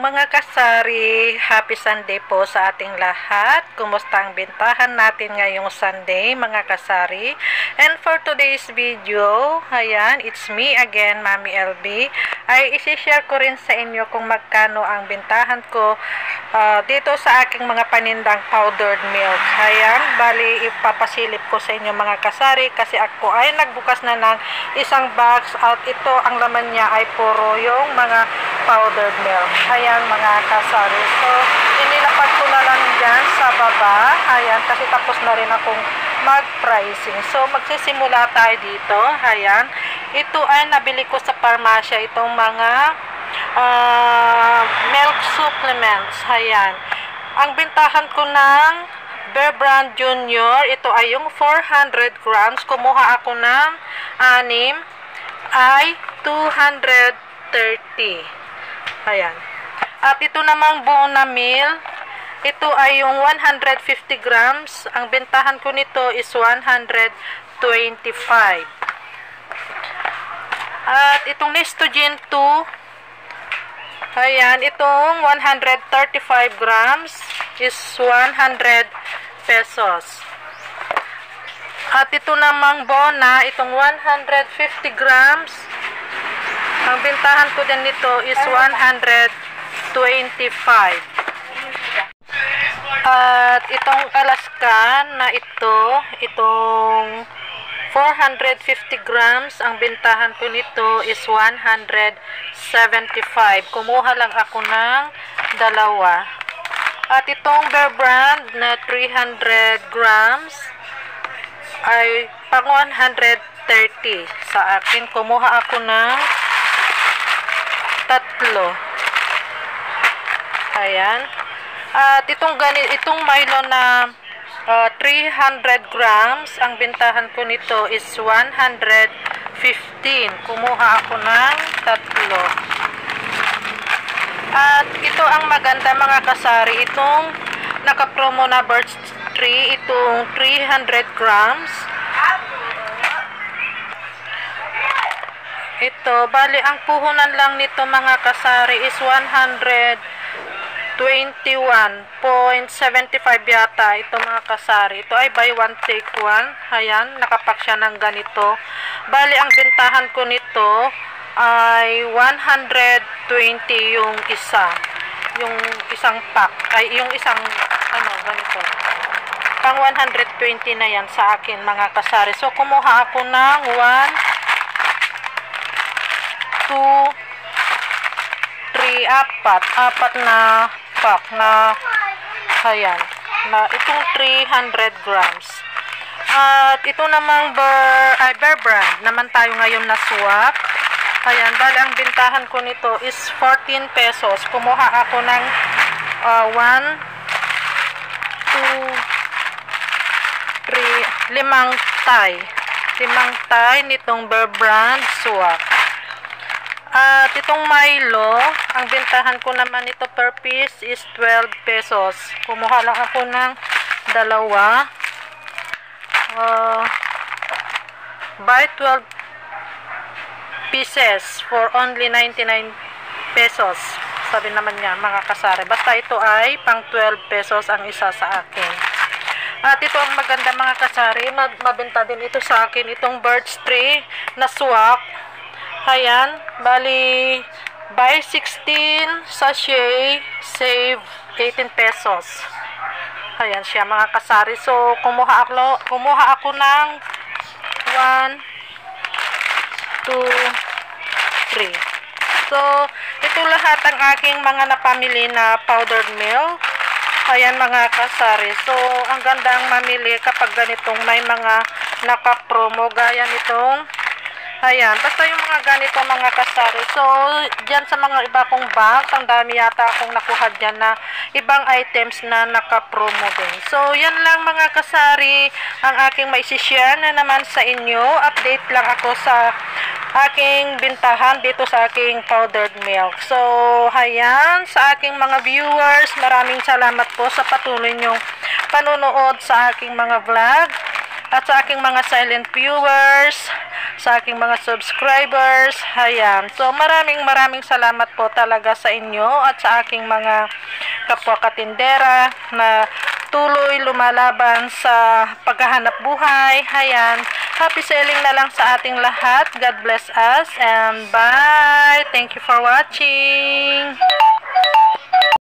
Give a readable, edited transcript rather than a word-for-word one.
mga kasari, happy Sunday po sa ating lahat. Kumusta ang bintahan natin ngayong Sunday mga kasari? And for today's video, ayan, it's me again, Mami LB. Ay isi-share ko rin sa inyo kung magkano ang bintahan ko dito sa aking mga panindang powdered milk. Ayan, bali ipapasilip ko sa inyo mga kasari kasi ako ay nagbukas na ng isang box at ito ang laman niya ay puro yung mga powdered milk. Ayan mga kasari. So, inilapag ko na lang dyan sa baba. Ayan, kasi tapos na rin akong mag-pricing. So, magsisimula tayo dito. Ayan. Ito ay nabili ko sa parmasya. Itong mga milk supplements. Ayan. Ang bintahan ko ng Bear Brand Junior, ito ay yung 400 grams. Kumuha ako ng 6 ay 230. Ayan. At ito namang buo na meal, ito ay yung 150 grams. Ang bentahan ko nito is 125. At itong Nestogen 2, ayan, itong 135 grams is 100 pesos. At ito namang Bona, itong 150 grams, ang bintahan ko din nito is 125. At itong Alaskan na itong 450 grams, ang bintahan ko nito is 175. Kumuha lang ako ng dalawa. At itong Bear Brand na 300 grams ay pang 130 sa akin. Kumuha ako ng tatlo. Ayan. At itong Milo na 300 grams, ang bintahan ko nito is 115. Kumuha ako ng tatlo. At ito ang maganda mga kasari, itong nakapromo na Birch Tree, itong 300 grams. Ito, bali ang puhunan lang nito mga kasari is 121.75 yata ito mga kasari. Ito ay buy one take one. Ayan, nakapak siya ng ganito. Bali ang bentahan ko nito ay 120 yung isa. Yung isang pack. Ay, yung isang, ganito. Pang 120 na yan sa akin mga kasari. So, kumuha ako ng 1, 2, 3, apat na pack na, ayan, na itong 300 grams. At ito namang Bear Brand naman tayo ngayon na swap. Ayan, bali ang bintahan ko nito is 14 pesos. Kumuha ako ng 1, 2, 3, 5 tie nitong Bear Brand swap. At itong Milo, ang bintahan ko naman ito per piece is 12 pesos. Kumuha lang ako ng dalawa. Buy 12 pieces for only 99 pesos. Sabi naman niya mga kasari. Basta ito ay pang 12 pesos ang isa sa akin. At ito ang maganda mga kasari. Mabenta din ito sa akin. Itong Birch Tree na swap. Ayan, bali, buy 16 sachet, save 18 pesos. Ayan siya mga kasari. So, kumuha ako ng 1, 2, 3. So, ito lahat ang aking mga napamili na powdered milk. Ayan mga kasari. So, ang gandang mamili kapag ganitong may mga nakapromo gaya nitong, ayan, basta yung mga ganito mga kasari. So, dyan sa mga iba kong box, ang dami yata akong nakuha dyan na ibang items na nakapromo din. So, yan lang mga kasari ang aking maisishare na naman sa inyo. Update lang ako sa aking bintahan dito sa aking powdered milk. So, ayan, sa aking mga viewers, maraming salamat po sa patuloy nyong panonood sa aking mga vlog. At sa aking mga silent viewers, sa aking mga subscribers. Ayan. So, maraming salamat po talaga sa inyo at sa aking mga kapwa katindera na tuloy lumalaban sa paghahanap buhay. Ayan. Happy selling na lang sa ating lahat. God bless us and bye. Thank you for watching.